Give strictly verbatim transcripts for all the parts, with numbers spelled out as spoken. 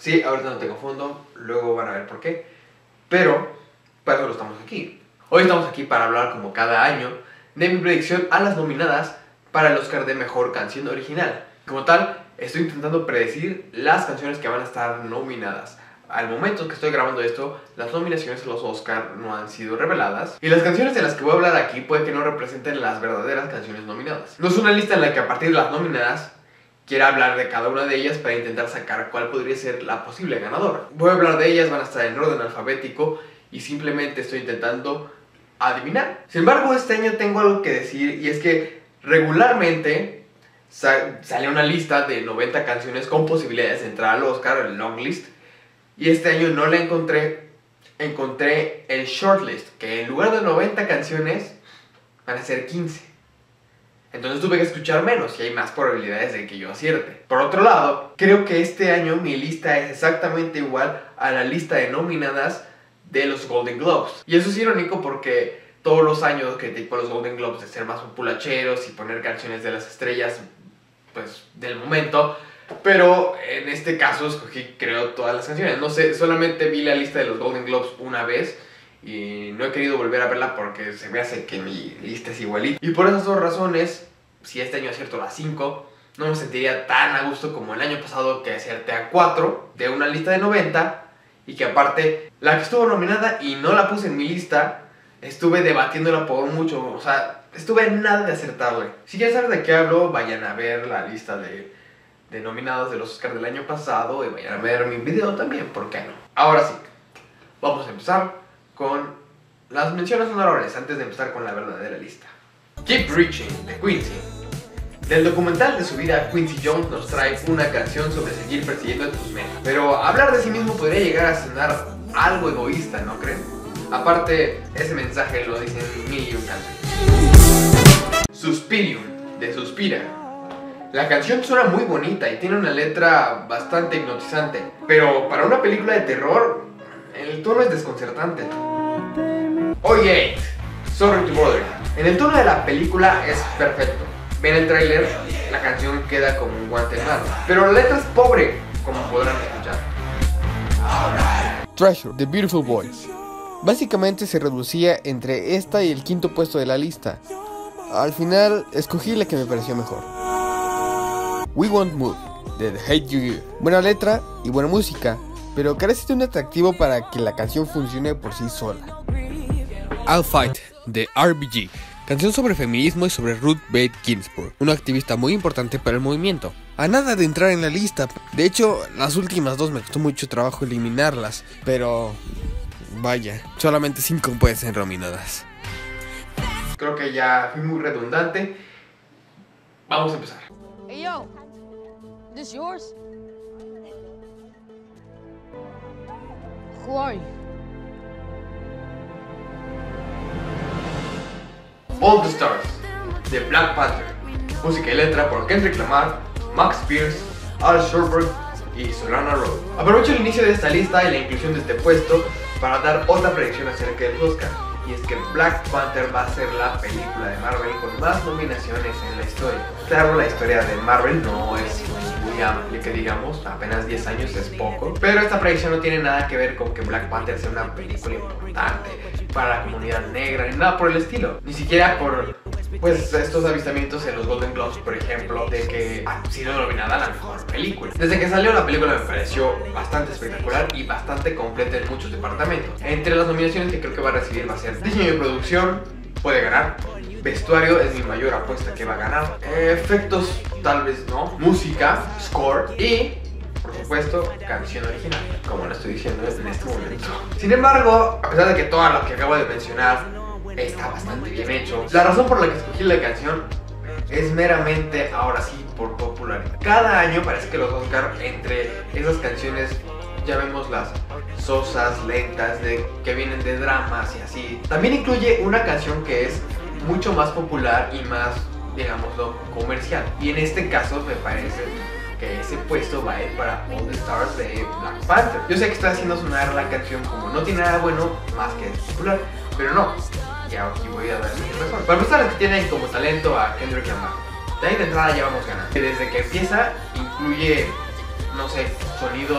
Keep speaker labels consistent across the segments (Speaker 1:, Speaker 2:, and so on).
Speaker 1: Sí, ahorita no tengo fondo, luego van a ver por qué. Pero, para eso estamos aquí. Hoy estamos aquí para hablar, como cada año, de mi predicción a las nominadas para el Oscar de Mejor Canción Original. Como tal, estoy intentando predecir las canciones que van a estar nominadas. Al momento que estoy grabando esto, las nominaciones a los Oscar no han sido reveladas. Y las canciones de las que voy a hablar aquí puede que no representen las verdaderas canciones nominadas. No es una lista en la que a partir de las nominadas quiera hablar de cada una de ellas para intentar sacar cuál podría ser la posible ganadora. Voy a hablar de ellas, van a estar en orden alfabético y simplemente estoy intentando adivinar. Sin embargo, este año tengo algo que decir, y es que regularmente sa sale una lista de noventa canciones con posibilidades de entrar al Oscar, el long list, y este año no la encontré. Encontré el shortlist, que en lugar de noventa canciones van a ser quince. Entonces tuve que escuchar menos y hay más probabilidades de que yo acierte. Por otro lado, creo que este año mi lista es exactamente igual a la lista de nominadas de los Golden Globes. Y eso es irónico porque todos los años critico a los Golden Globes de ser más populacheros y poner canciones de las estrellas, pues, del momento. Pero en este caso escogí, creo, todas las canciones. No sé, solamente vi la lista de los Golden Globes una vez y no he querido volver a verla porque se me hace que mi lista es igualita. Y por esas dos razones, si este año acierto las cinco, no me sentiría tan a gusto como el año pasado, que acerté a cuatro de una lista de noventa. Y que aparte, la que estuvo nominada y no la puse en mi lista, estuve debatiéndola por mucho. O sea, estuve en nada de acertarle. Si quieren saber de qué hablo, vayan a ver la lista de, de nominados de los Oscars del año pasado y vayan a ver mi video también, ¿por qué no? Ahora sí, vamos a empezar con las menciones honorables antes de empezar con la verdadera lista. Keep Reaching, de Quincy. Del documental de su vida, Quincy Jones nos trae una canción sobre seguir persiguiendo tus metas. Pero hablar de sí mismo podría llegar a sonar algo egoísta, ¿no creen? Aparte, ese mensaje lo dicen mil y un canciones. Suspirium, de Suspira. La canción suena muy bonita y tiene una letra bastante hipnotizante, pero para una película de terror, el tono es desconcertante. Oye, Sorry to Bother You. En el tono de la película es perfecto. Ven el tráiler, la canción queda como un guante en mano, pero la letra es pobre, como podrán escuchar.
Speaker 2: Treasure, The Beautiful Boy. Básicamente se reducía entre esta y el quinto puesto de la lista. Al final, escogí la que me pareció mejor. We Won't Move, de The Hate You Give. Buena letra y buena música, pero carece de un atractivo para que la canción funcione por sí sola. I'll Fight, de R B G. Canción sobre feminismo y sobre Ruth Bader Ginsburg, una activista muy importante para el movimiento. A nada de entrar en la lista. De hecho, las últimas dos me costó mucho trabajo eliminarlas, pero vaya, solamente cinco pueden ser nominadas.
Speaker 1: Creo que ya fui muy redundante. Vamos a empezar.
Speaker 3: Hey yo, this yours? Who are you?
Speaker 1: All the Stars, de Black Panther. Música y letra por Kendrick Lamar, Max Pierce, Al Sherberg y Solana Rowe. Aprovecho el inicio de esta lista y la inclusión de este puesto para dar otra predicción acerca del Oscar. Y es que Black Panther va a ser la película de Marvel con más nominaciones en la historia. Claro, la historia de Marvel no es muy amplia, que digamos, apenas diez años es poco. Pero esta predicción no tiene nada que ver con que Black Panther sea una película importante para la comunidad negra, ni nada por el estilo. Ni siquiera por, pues, estos avistamientos en los Golden Globes, por ejemplo, de que ha sido nominada a la mejor película. Desde que salió la película me pareció bastante espectacular y bastante completa en muchos departamentos. Entre las nominaciones que creo que va a recibir va a ser diseño de producción, puede ganar. Vestuario es mi mayor apuesta que va a ganar. Efectos, tal vez no. Música, score y, por supuesto, canción original, como lo estoy diciendo en este momento. Sin embargo, a pesar de que todo lo que acabo de mencionar está bastante bien hecho, la razón por la que escogí la canción es meramente, ahora sí, por popularidad. Cada año parece que los Oscar, entre esas canciones, ya vemos las sosas, lentas, de, que vienen de dramas y así. También incluye una canción que es mucho más popular y más, digámoslo, comercial. Y en este caso me parece que ese puesto va a ir para All the Stars de Black Panther. Yo sé que está haciendo sonar la canción como no tiene nada bueno más que es popular, pero no. Ya aquí voy a dar mi razón. Para empezar, es que tienen como talento a Kendrick Lamar. De ahí de entrada ya vamos ganando. Desde que empieza incluye, no sé, sonidos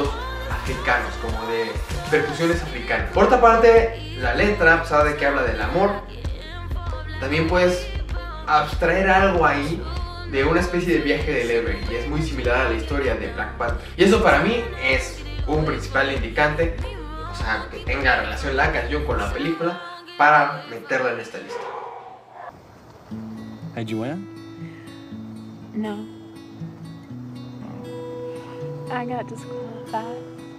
Speaker 1: africanos, como de percusiones africanas. Por otra parte, la letra, a pesar de que habla del amor, también puedes abstraer algo ahí de una especie de viaje del héroe, y es muy similar a la historia de Black Panther. Y eso para mí es un principal indicante, o sea, que tenga relación la canción con la película para meterla en esta lista.
Speaker 4: Did you win?
Speaker 5: No. I got disqualified.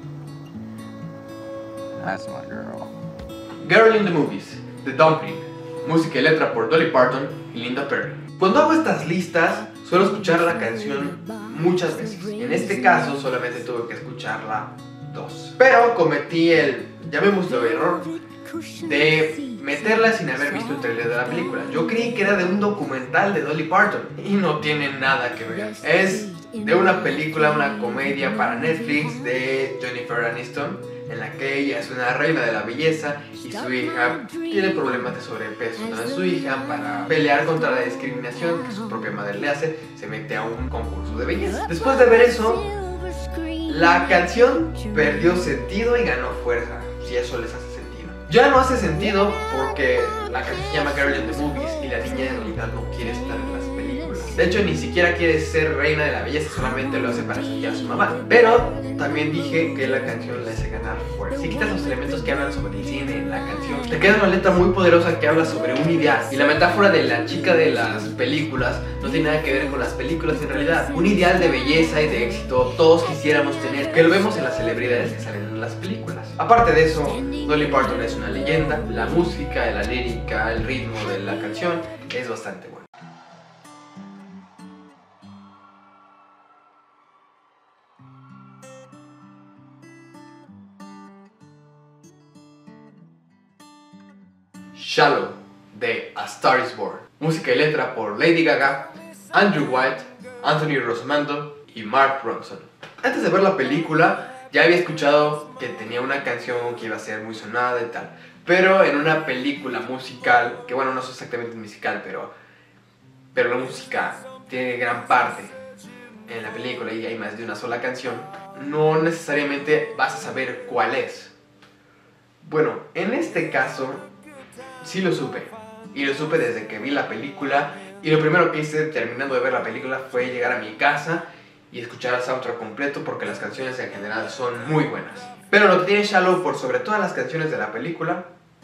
Speaker 4: That's my girl.
Speaker 1: Girl in the Movies, The Dumpling, música y letra por Dolly Parton y Linda Perry. Cuando hago estas listas, suelo escuchar la canción muchas veces. En este caso, solamente tuve que escucharla dos. Pero cometí el, llamémoslo error, de meterla sin haber visto el trailer de la película. Yo creí que era de un documental de Dolly Parton y no tiene nada que ver. Es de una película, una comedia para Netflix de Jennifer Aniston, en la que ella es una reina de la belleza y su hija tiene problemas de sobrepeso. Entonces su hija, para pelear contra la discriminación que su propia madre le hace, se mete a un concurso de belleza. Después de ver eso, la canción perdió sentido y ganó fuerza, si eso les hace sentido. Ya no hace sentido porque la canción se llama Girl in the Movies y la niña en realidad no quiere estar en las películas. De hecho, ni siquiera quiere ser reina de la belleza, solamente lo hace para seguir a su mamá. Pero también dije que la canción le hace ganar fuerza. Si quitas los elementos que hablan sobre el cine en la canción, te queda una letra muy poderosa que habla sobre un ideal. Y la metáfora de la chica de las películas no tiene nada que ver con las películas en realidad. Un ideal de belleza y de éxito todos quisiéramos tener, que lo vemos en las celebridades que salen en las películas. Aparte de eso, Dolly Parton es una leyenda. La música, la lírica, el ritmo de la canción es bastante bueno. Shallow, de A Star Is Born, música y letra por Lady Gaga, Andrew White, Anthony Rosmando y Mark Ronson. Antes de ver la película ya había escuchado que tenía una canción que iba a ser muy sonada y tal, pero en una película musical, que bueno, no es exactamente musical, pero, pero la música tiene gran parte en la película y hay más de una sola canción, no necesariamente vas a saber cuál es. Bueno, en este caso sí lo supe, y lo supe desde que vi la película, y lo primero que hice terminando de ver la película fue llegar a mi casa y escuchar el soundtrack completo, porque las canciones en general son muy buenas. Pero lo que tiene Shallow por sobre todas las canciones de la película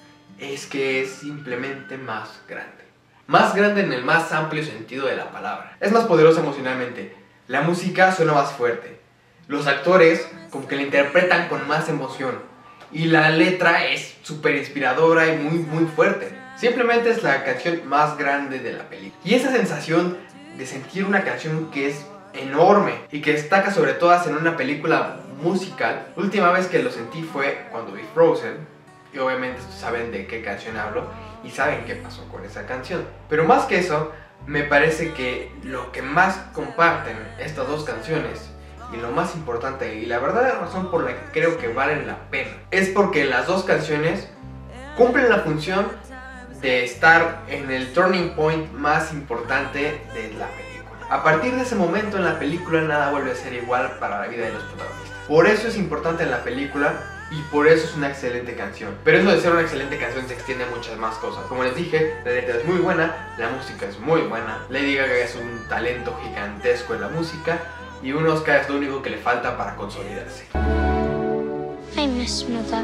Speaker 1: es que es simplemente más grande. Más grande en el más amplio sentido de la palabra. Es más poderosa emocionalmente, la música suena más fuerte, los actores como que la interpretan con más emoción, y la letra es súper inspiradora y muy muy fuerte. Simplemente es la canción más grande de la película. Y esa sensación de sentir una canción que es enorme y que destaca sobre todas en una película musical, la última vez que lo sentí fue cuando vi Frozen. Y obviamente saben de qué canción hablo y saben qué pasó con esa canción. Pero más que eso, me parece que lo que más comparten estas dos canciones, y lo más importante, y la verdadera razón por la que creo que valen la pena, es porque las dos canciones cumplen la función de estar en el turning point más importante de la película. A partir de ese momento en la película nada vuelve a ser igual para la vida de los protagonistas. Por eso es importante en la película y por eso es una excelente canción. Pero eso de ser una excelente canción se extiende a muchas más cosas. Como les dije, la letra es muy buena, la música es muy buena, Lady Gaga es un talento gigantesco en la música, y un Oscar es lo único que le falta para consolidarse.
Speaker 6: I miss Mother.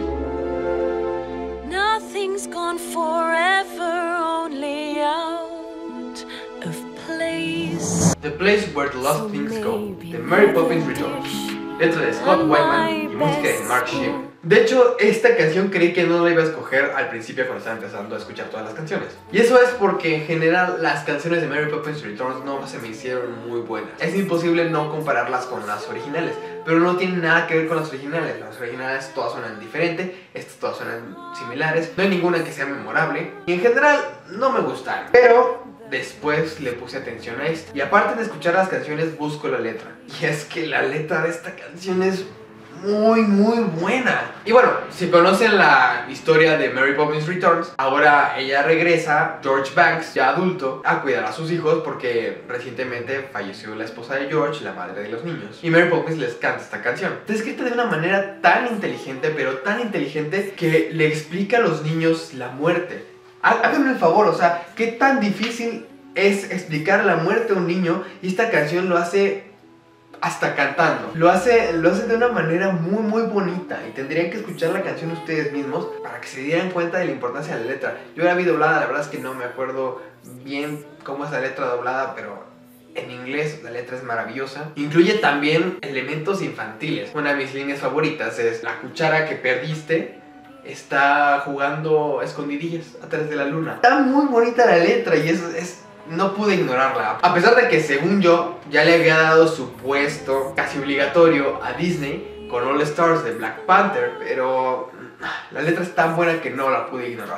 Speaker 5: Nothing's gone forever, only out of place.
Speaker 1: The Place Where the Lost Things Go, de Mary Poppins Returns, letra de Scott Weiman y música de Mark Sheppard. De hecho, esta canción creí que no la iba a escoger al principio cuando estaba empezando a escuchar todas las canciones. Y eso es porque en general las canciones de Mary Poppins Returns no se me hicieron muy buenas. Es imposible no compararlas con las originales, pero no tienen nada que ver con las originales. Las originales todas suenan diferente, estas todas suenan similares, no hay ninguna que sea memorable y en general no me gustaron. Pero después le puse atención a esto y aparte de escuchar las canciones busco la letra. Y es que la letra de esta canción es muy muy buena. Y bueno, si conocen la historia de Mary Poppins Returns, ahora ella regresa, George Banks, ya adulto, a cuidar a sus hijos porque recientemente falleció la esposa de George, la madre de los niños. Y Mary Poppins les canta esta canción. Está escrita de una manera tan inteligente, pero tan inteligente, que le explica a los niños la muerte. Háganme el favor, o sea, qué tan difícil es explicar la muerte a un niño, y esta canción lo hace hasta cantando. Lo hace, lo hace de una manera muy muy bonita, y tendrían que escuchar la canción ustedes mismos para que se dieran cuenta de la importancia de la letra. Yo la vi doblada, la verdad es que no me acuerdo bien cómo es la letra doblada, pero en inglés la letra es maravillosa. Incluye también elementos infantiles. Una de mis líneas favoritas es: la cuchara que perdiste está jugando escondidillas atrás de la luna. Está muy bonita la letra y es... es no pude ignorarla, a pesar de que según yo ya le había dado su puesto casi obligatorio a Disney con All Stars de Black Panther, pero la letra es tan buena que no la pude ignorar.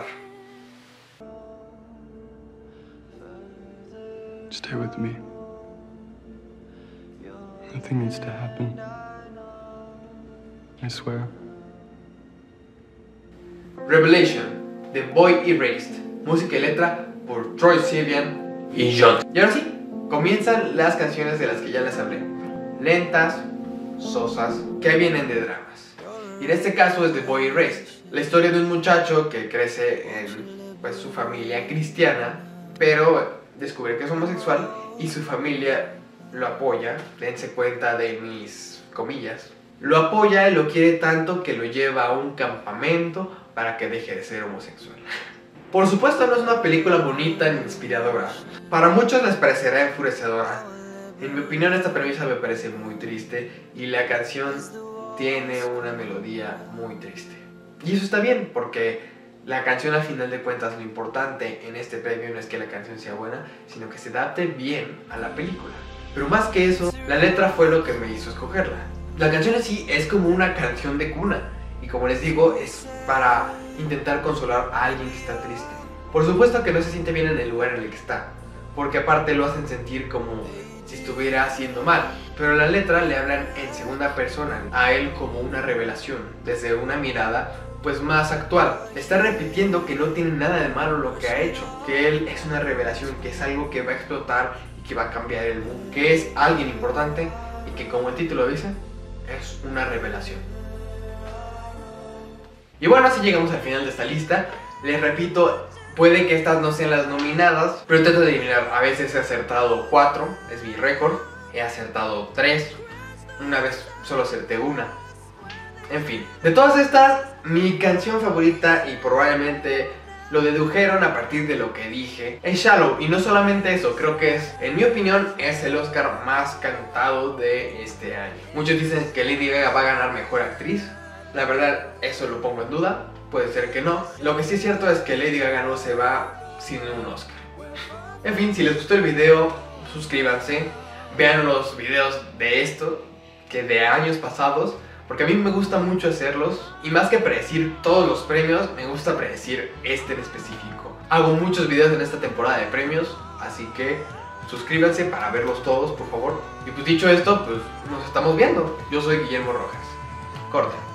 Speaker 4: Stay with me. Nothing needs to happen. I swear.
Speaker 1: Revelation, The Boy Erased, música y letra por Troye Sivan y John. Y ahora sí, comienzan las canciones de las que ya les hablé. Lentas, sosas, que vienen de dramas. Y en este caso es The Boy Erased, la historia de un muchacho que crece en pues, su familia cristiana, pero descubre que es homosexual y su familia lo apoya. Dense cuenta de mis comillas. Lo apoya y lo quiere tanto que lo lleva a un campamento para que deje de ser homosexual. Por supuesto no es una película bonita ni inspiradora. Para muchos les parecerá enfurecedora. En mi opinión esta premisa me parece muy triste y la canción tiene una melodía muy triste. Y eso está bien porque la canción al final de cuentas lo importante en este premio no es que la canción sea buena, sino que se adapte bien a la película. Pero más que eso, la letra fue lo que me hizo escogerla. La canción en sí es como una canción de cuna y como les digo es para intentar consolar a alguien que está triste. Por supuesto que no se siente bien en el lugar en el que está, porque aparte lo hacen sentir como si estuviera haciendo mal. Pero la letra le hablan en segunda persona a él como una revelación, desde una mirada pues más actual. Está repitiendo que no tiene nada de malo lo que ha hecho, que él es una revelación, que es algo que va a explotar y que va a cambiar el mundo, que es alguien importante y que como el título dice, es una revelación. Y bueno, así llegamos al final de esta lista. Les repito, puede que estas no sean las nominadas, pero trato de adivinar. A veces he acertado cuatro, es mi récord. He acertado tres, una vez solo acerté una. En fin, de todas estas, mi canción favorita, y probablemente lo dedujeron a partir de lo que dije, es Shallow. Y no solamente eso, creo que es, en mi opinión, es el Oscar más cantado de este año. Muchos dicen que Lady Gaga va a ganar Mejor Actriz. La verdad, eso lo pongo en duda, puede ser que no. Lo que sí es cierto es que Lady Gaga no se va sin un Oscar. En fin, si les gustó el video, suscríbanse, vean los videos de esto, que de años pasados, porque a mí me gusta mucho hacerlos. Y más que predecir todos los premios, me gusta predecir este en específico. Hago muchos videos en esta temporada de premios, así que suscríbanse para verlos todos, por favor. Y pues dicho esto, pues nos estamos viendo. Yo soy Guillermo Rojas. Corte.